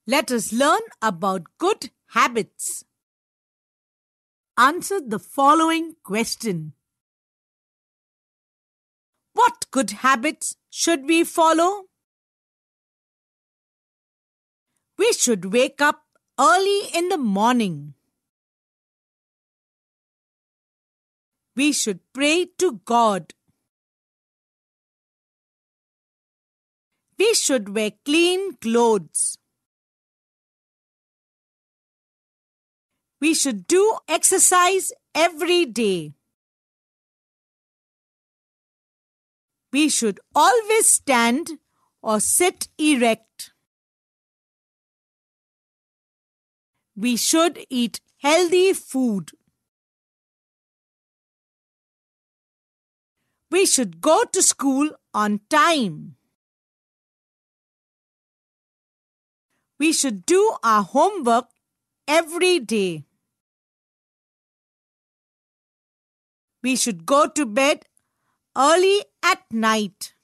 Let us learn about good habits. Answer the following question. What good habits should we follow? We should wake up early in the morning. We should pray to God. We should wear clean clothes. We should do exercise every day. We should always stand or sit erect. We should eat healthy food. We should go to school on time. We should do our homework every day. We should go to bed early at night.